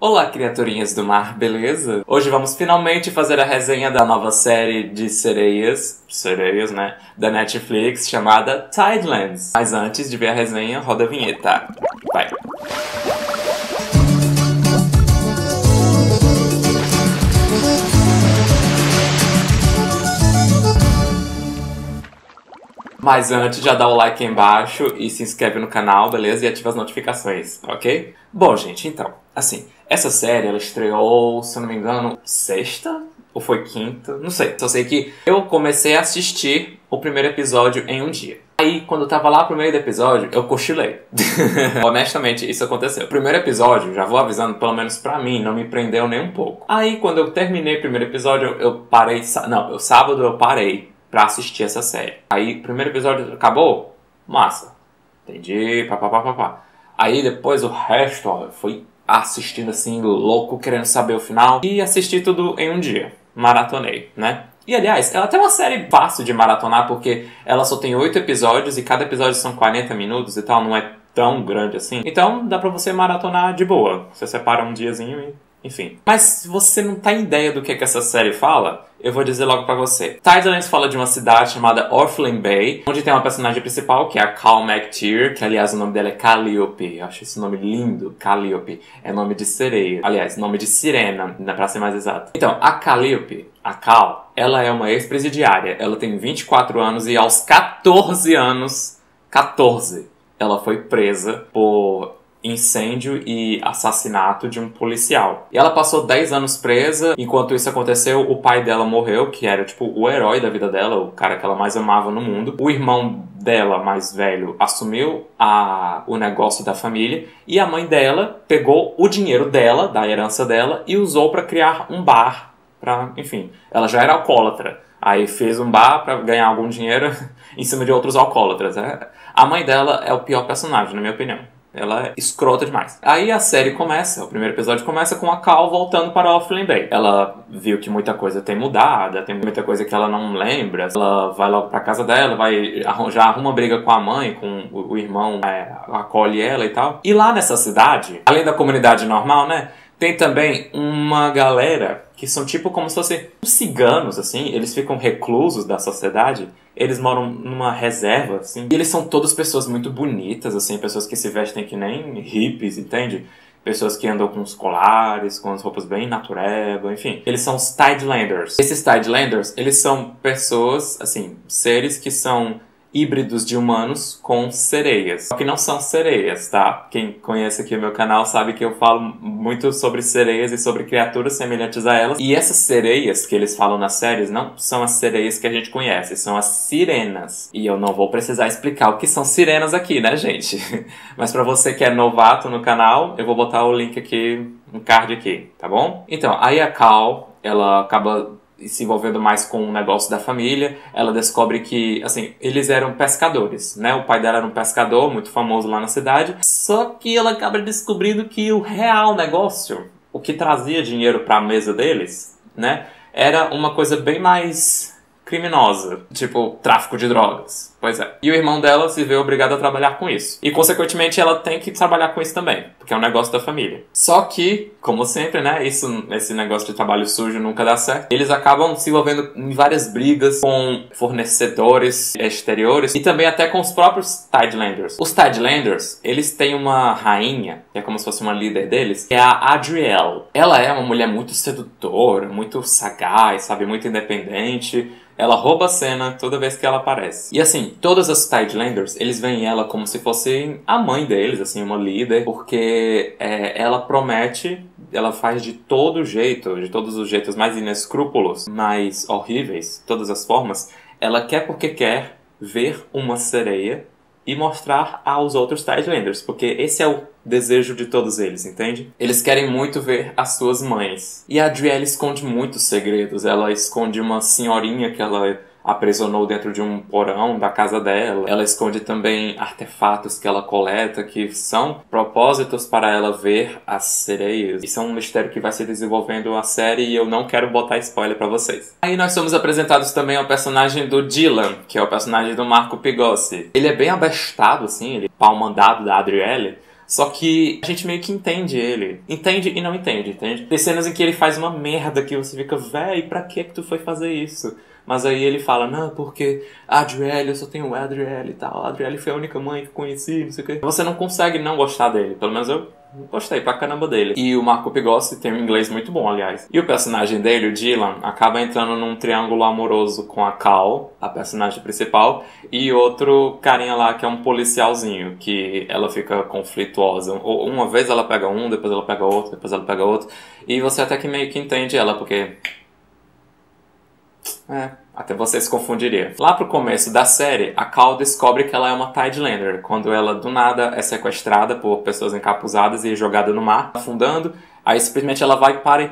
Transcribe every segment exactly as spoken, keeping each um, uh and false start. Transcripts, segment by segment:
Olá, criaturinhas do mar, beleza? Hoje vamos finalmente fazer a resenha da nova série de sereias, sereias, né, da Netflix, chamada Tidelands. Mas antes de ver a resenha, roda a vinheta. Vai! Mas antes, já dá o like aí embaixo e se inscreve no canal, beleza? E ativa as notificações, ok? Bom, gente, então, assim, essa série, ela estreou, se eu não me engano, sexta? Ou foi quinta? Não sei. Só sei que eu comecei a assistir o primeiro episódio em um dia. Aí, quando eu tava lá pro meio do episódio, eu cochilei. Honestamente, isso aconteceu. O primeiro episódio, já vou avisando, pelo menos pra mim, não me prendeu nem um pouco. Aí, quando eu terminei o primeiro episódio, eu parei... Não, eu, sábado eu parei pra assistir essa série. Aí, o primeiro episódio acabou? Massa. Entendi, papapá. Aí, depois o resto, ó, foi assistindo assim, louco, querendo saber o final. E assisti tudo em um dia. Maratonei, né? E, aliás, ela tem uma série fácil de maratonar, porque ela só tem oito episódios e cada episódio são quarenta minutos e tal, não é tão grande assim. Então, dá pra você maratonar de boa. Você separa um diazinho e... enfim. Mas se você não tá em ideia do que, é que essa série fala, eu vou dizer logo pra você. Tidelands fala de uma cidade chamada Orphan Bay, onde tem uma personagem principal, que é a Cal McTeer, que aliás o nome dela é Calliope. Eu acho esse nome lindo, Calliope. É nome de sereia. Aliás, nome de sirena, pra ser mais exato. Então, a Calliope, a Cal, ela é uma ex-presidiária. Ela tem vinte e quatro anos e aos quatorze anos, quatorze, ela foi presa por incêndio e assassinato de um policial. E ela passou dez anos presa. Enquanto isso aconteceu, o pai dela morreu, que era tipo o herói da vida dela, o cara que ela mais amava no mundo. O irmão dela, mais velho, assumiu a, o negócio da família. E a mãe dela pegou o dinheiro dela, da herança dela, e usou para criar um bar. Pra, enfim, ela já era alcoólatra. Aí fez um bar para ganhar algum dinheiro em cima de outros alcoólatras. A mãe dela é o pior personagem, na minha opinião. Ela é escrota demais. Aí a série começa, o primeiro episódio começa com a Cal voltando para Orphan Bay. Ela viu que muita coisa tem mudado, tem muita coisa que ela não lembra. Ela vai logo pra casa dela, vai já arruma briga com a mãe, com o, o irmão, é, acolhe ela e tal. E lá nessa cidade, além da comunidade normal, né, tem também uma galera que são tipo como se fossem ciganos, assim. Eles ficam reclusos da sociedade. Eles moram numa reserva, assim. E eles são todas pessoas muito bonitas, assim. Pessoas que se vestem que nem hippies, entende? Pessoas que andam com os colares, com as roupas bem natureba, enfim. Eles são os Tidelanders. Esses Tidelanders, eles são pessoas, assim, seres que são híbridos de humanos com sereias. Só que não são sereias, tá? Quem conhece aqui o meu canal sabe que eu falo muito sobre sereias e sobre criaturas semelhantes a elas. E essas sereias que eles falam nas séries não são as sereias que a gente conhece, são as sirenas. E eu não vou precisar explicar o que são sirenas aqui, né, gente? Mas pra você que é novato no canal, eu vou botar o link aqui, um card aqui, tá bom? Então, aí a Cal, ela acaba se envolvendo mais com o negócio da família. Ela descobre que, assim, eles eram pescadores, né? O pai dela era um pescador muito famoso lá na cidade. Só que ela acaba descobrindo que o real negócio, o que trazia dinheiro para a mesa deles, né, era uma coisa bem mais criminosa, tipo tráfico de drogas. Pois é. E o irmão dela se vê obrigado a trabalhar com isso. E, consequentemente, ela tem que trabalhar com isso também, porque é um negócio da família. Só que, como sempre, né, isso, esse negócio de trabalho sujo nunca dá certo. Eles acabam se envolvendo em várias brigas com fornecedores exteriores e também até com os próprios Tidelanders. Os Tidelanders, eles têm uma rainha, que é como se fosse uma líder deles, que é a Adrielle. Ela é uma mulher muito sedutora, muito sagaz, sabe, muito independente. Ela rouba a cena toda vez que ela aparece. E assim, todas as Tidelanders, eles veem ela como se fosse a mãe deles, assim, uma líder, porque é, ela promete, ela faz de todo jeito, de todos os jeitos mais inescrúpulos, mais horríveis, todas as formas, ela quer porque quer ver uma sereia e mostrar aos outros Tidelanders, porque esse é o desejo de todos eles, entende? Eles querem muito ver as suas mães. E a Adrielle esconde muitos segredos. Ela esconde uma senhorinha que ela aprisionou dentro de um porão da casa dela. Ela esconde também artefatos que ela coleta, que são propósitos para ela ver as sereias. Isso é um mistério que vai se desenvolvendo a série e eu não quero botar spoiler pra vocês. Aí nós somos apresentados também ao personagem do Dylan, que é o personagem do Marco Pigossi. Ele é bem abestado, assim, ele é pau mandado da Adrielle. Só que a gente meio que entende ele. Entende e não entende, entende? Tem cenas em que ele faz uma merda que você fica, véi, pra que que tu foi fazer isso? Mas aí ele fala, não, porque a Adriele, eu só tenho a Adriele e tal. A Adriele foi a única mãe que eu conheci, não sei o quê. Você não consegue não gostar dele. Pelo menos eu gostei pra caramba dele. E o Marco Pigossi tem um inglês muito bom, aliás. E o personagem dele, o Dylan, acaba entrando num triângulo amoroso com a Cal, a personagem principal, e outro carinha lá que é um policialzinho, que ela fica conflituosa. Uma vez ela pega um, depois ela pega outro, depois ela pega outro. E você até que meio que entende ela, porque... É, até você se confundiria. Lá pro começo da série, a Cal descobre que ela é uma Tidelander, quando ela do nada é sequestrada por pessoas encapuzadas e jogada no mar, afundando. Aí simplesmente ela vai para e...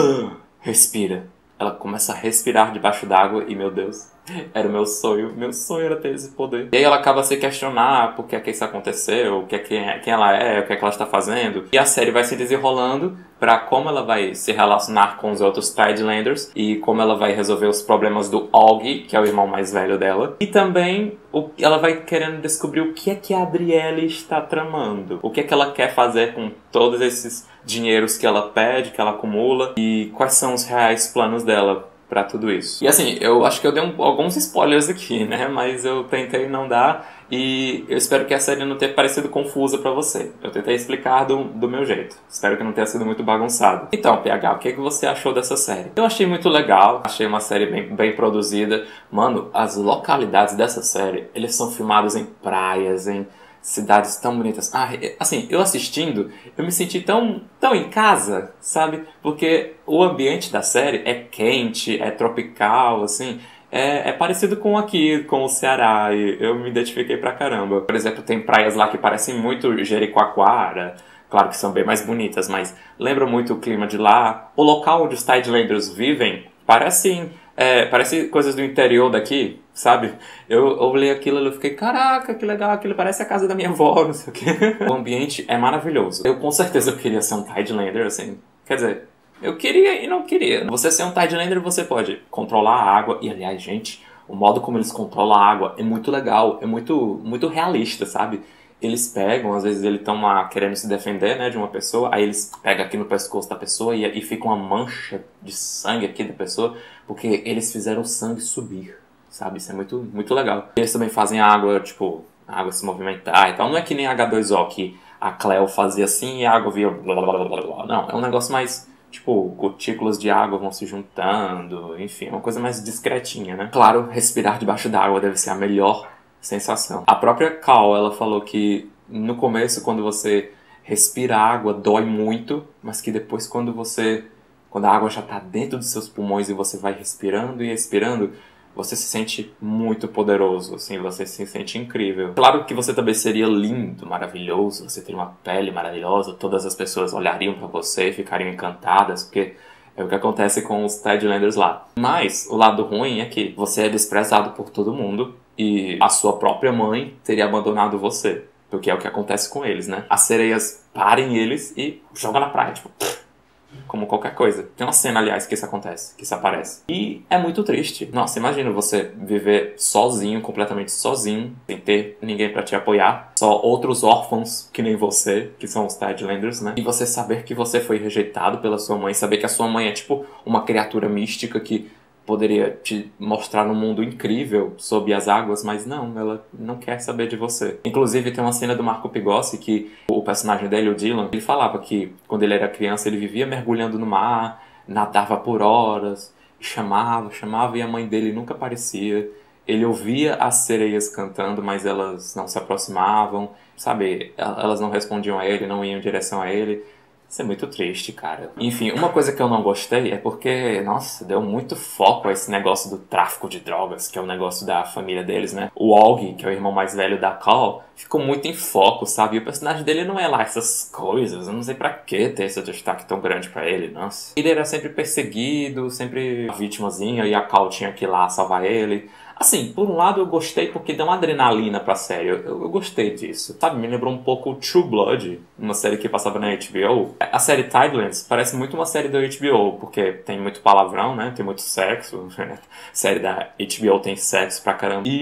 respira. Ela começa a respirar debaixo d'água e, meu Deus, era o meu sonho. Meu sonho era ter esse poder. E aí ela acaba se questionar por que é que isso aconteceu, o que é que, quem ela é, o que é que ela está fazendo. E a série vai se desenrolando para como ela vai se relacionar com os outros Tidelanders e como ela vai resolver os problemas do Auggie, que é o irmão mais velho dela. E também o, ela vai querendo descobrir o que é que a Adriele está tramando. O que é que ela quer fazer com todos esses dinheiros que ela pede, que ela acumula, e quais são os reais planos dela pra tudo isso. E assim, eu acho que eu dei um, alguns spoilers aqui, né? Mas eu tentei não dar e eu espero que a série não tenha parecido confusa pra você. Eu tentei explicar do, do meu jeito. Espero que não tenha sido muito bagunçado. Então, P H, o que, é que você achou dessa série? Eu achei muito legal, achei uma série bem, bem produzida. Mano, as localidades dessa série, eles são filmados em praias, em cidades tão bonitas. Ah, assim, eu assistindo, eu me senti tão, tão em casa, sabe? Porque o ambiente da série é quente, é tropical, assim. É, é parecido com aqui, com o Ceará, e eu me identifiquei pra caramba. Por exemplo, tem praias lá que parecem muito Jericoacoara. Claro que são bem mais bonitas, mas lembram muito o clima de lá. O local onde os Tidelanders vivem parece, é, parece coisas do interior daqui, sabe? Eu, eu olhei aquilo e eu fiquei, caraca, que legal, aquilo parece a casa da minha avó, não sei o quê. O ambiente é maravilhoso. Eu com certeza queria ser um Tidelander, assim. Quer dizer, eu queria e não queria. Você ser um Tidelander, você pode controlar a água. E aliás, gente, o modo como eles controlam a água é muito legal, é muito, muito realista, sabe? Eles pegam, às vezes eles estão lá querendo se defender, né, de uma pessoa, aí eles pegam aqui no pescoço da pessoa e, e fica uma mancha de sangue aqui da pessoa, porque eles fizeram o sangue subir, sabe? Isso é muito, muito legal. Eles também fazem a água, tipo, a água se movimentar e tal. Não é que nem H dois O, que a Cleo fazia assim e a água via blá blá blá blá blá. Não, é um negócio mais... Tipo, gotículas de água vão se juntando, enfim, é uma coisa mais discretinha, né? Claro, respirar debaixo d'água deve ser a melhor sensação. A própria Cal, ela falou que no começo, quando você respira água, dói muito, mas que depois quando você... Quando a água já tá dentro dos seus pulmões e você vai respirando e respirando, você se sente muito poderoso, assim, você se sente incrível. Claro que você também seria lindo, maravilhoso, você teria uma pele maravilhosa, todas as pessoas olhariam pra você e ficariam encantadas, porque é o que acontece com os Tidelanders lá. Mas o lado ruim é que você é desprezado por todo mundo e a sua própria mãe teria abandonado você, porque é o que acontece com eles, né? As sereias parem eles e jogam na praia, tipo... Como qualquer coisa. Tem uma cena, aliás, que isso acontece, que isso aparece. E é muito triste. Nossa, imagina você viver sozinho, completamente sozinho, sem ter ninguém pra te apoiar. Só outros órfãos que nem você, que são os Tidelanders, né? E você saber que você foi rejeitado pela sua mãe, saber que a sua mãe é tipo uma criatura mística que poderia te mostrar um mundo incrível sob as águas, mas não, ela não quer saber de você. Inclusive, tem uma cena do Marco Pigossi que o personagem dele, o Dylan, ele falava que quando ele era criança ele vivia mergulhando no mar, nadava por horas, chamava, chamava e a mãe dele nunca aparecia. Ele ouvia as sereias cantando, mas elas não se aproximavam, sabe? Elas não respondiam a ele, não iam em direção a ele. Isso é muito triste, cara. Enfim, uma coisa que eu não gostei é porque, nossa, deu muito foco a esse negócio do tráfico de drogas, que é o negócio da família deles, né? O Auggie, que é o irmão mais velho da Cal, ficou muito em foco, sabe? E o personagem dele não é lá essas coisas. Eu não sei pra que ter esse destaque tão grande pra ele, nossa. Ele era sempre perseguido, sempre a vitimazinha, e a Cal tinha que ir lá salvar ele. Assim, por um lado eu gostei porque deu uma adrenalina pra série, eu, eu gostei disso. Sabe, me lembrou um pouco True Blood, uma série que passava na H B O. A série Tidelands parece muito uma série da H B O, porque tem muito palavrão, né, tem muito sexo. A série da H B O tem sexo pra caramba. E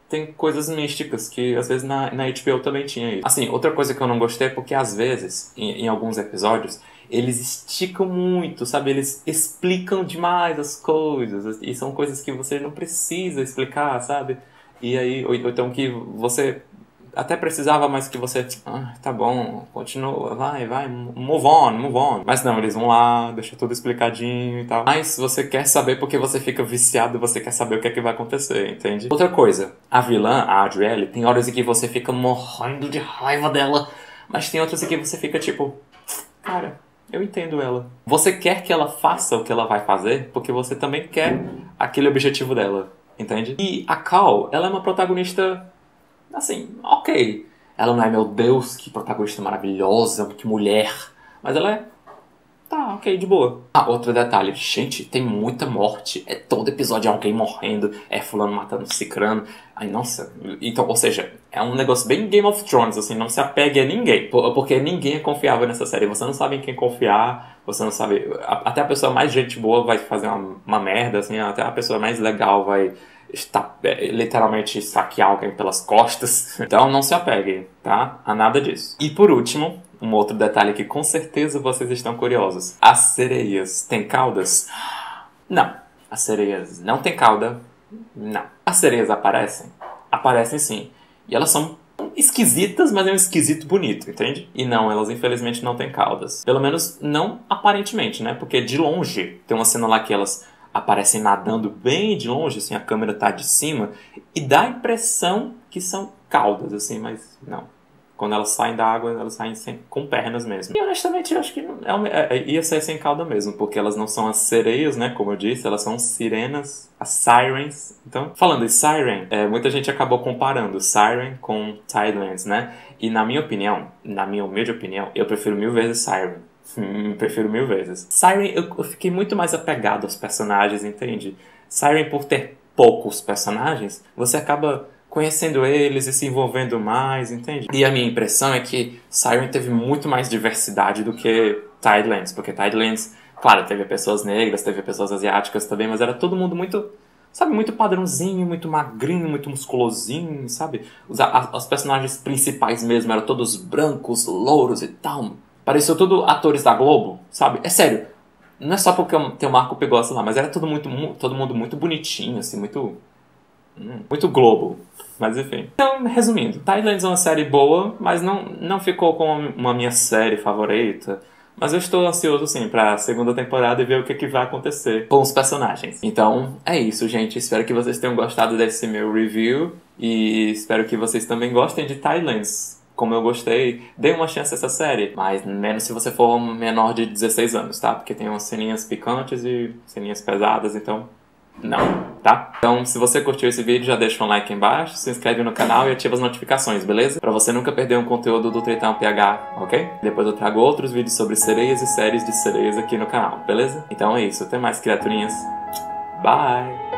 tem coisas místicas, que às vezes na, na H B O também tinha isso. Assim, outra coisa que eu não gostei é porque às vezes, em, em alguns episódios, eles esticam muito, sabe? Eles explicam demais as coisas, e são coisas que você não precisa explicar, sabe? E aí, ou, ou então que você até precisava, mas que você, ah, tá bom, continua, vai, vai, move on, move on. Mas não, eles vão lá, deixa tudo explicadinho e tal. Mas você quer saber porque você fica viciado, você quer saber o que é que vai acontecer, entende? Outra coisa, a vilã, a Adriele, tem horas em que você fica morrendo de raiva dela, mas tem outras em que você fica tipo, cara, eu entendo ela. Você quer que ela faça o que ela vai fazer, porque você também quer aquele objetivo dela, entende? E a Cal, ela é uma protagonista, assim, ok. Ela não é, meu Deus, que protagonista maravilhosa, que mulher. Mas ela é, tá, ok, de boa. Ah, outro detalhe. Gente, tem muita morte. É todo episódio é alguém morrendo, é fulano matando cicrano. Ai, nossa. Então, ou seja, é um negócio bem Game of Thrones, assim, não se apegue a ninguém. Porque ninguém é confiável nessa série. Você não sabe em quem confiar, você não sabe... Até a pessoa mais gente boa vai fazer uma, uma merda, assim, até a pessoa mais legal vai... Está, é, literalmente saquear alguém pelas costas. Então não se apeguem, tá? A nada disso. E por último, um outro detalhe que com certeza vocês estão curiosos. As sereias têm caudas? Não. As sereias não têm cauda. Não. As sereias aparecem? Aparecem sim. E elas são esquisitas, mas é um esquisito bonito, entende? E não, elas infelizmente não têm caudas. Pelo menos não aparentemente, né? Porque de longe tem uma cena lá que elas aparecem nadando bem de longe, assim, a câmera tá de cima, e dá a impressão que são caudas, assim, mas não. Quando elas saem da água, elas saem sem, com pernas mesmo. E honestamente, eu acho que não, é, é, ia ser sem cauda mesmo, porque elas não são as sereias, né, como eu disse, elas são sirenas, as sirens. Então, falando em siren, é, muita gente acabou comparando siren com Tidelands, né? E na minha opinião, na minha humilde opinião, eu prefiro mil vezes siren. Hum, prefiro mil vezes. Siren, eu, eu fiquei muito mais apegado aos personagens, entende? Siren, por ter poucos personagens, você acaba conhecendo eles e se envolvendo mais, entende? E a minha impressão é que Siren teve muito mais diversidade do que Tidelands, porque Tidelands, claro, teve pessoas negras, teve pessoas asiáticas também, mas era todo mundo muito, sabe, muito padrãozinho, muito magrinho, muito musculosinho, sabe? Os, a, os personagens principais mesmo eram todos brancos, louros e tal. Pareceu tudo atores da Globo, sabe? É sério. Não é só porque tem o Marco Pegossi lá, mas era tudo, muito, todo mundo muito bonitinho, assim, muito... Hum, muito Globo. Mas enfim. Então, resumindo. Tidelands é uma série boa, mas não, não ficou como uma minha série favorita. Mas eu estou ansioso, sim, pra segunda temporada e ver o que, que vai acontecer com os personagens. Então, é isso, gente. Espero que vocês tenham gostado desse meu review. E espero que vocês também gostem de Tidelands. Como eu gostei, dê uma chance a essa série. Mas menos se você for menor de dezesseis anos, tá? Porque tem umas ceninhas picantes e ceninhas pesadas, então não, tá? Então, se você curtiu esse vídeo, já deixa um like aí embaixo, se inscreve no canal e ativa as notificações, beleza? Pra você nunca perder um conteúdo do Tritão P H, ok? Depois eu trago outros vídeos sobre sereias e séries de sereias aqui no canal, beleza? Então é isso, até mais, criaturinhas. Bye!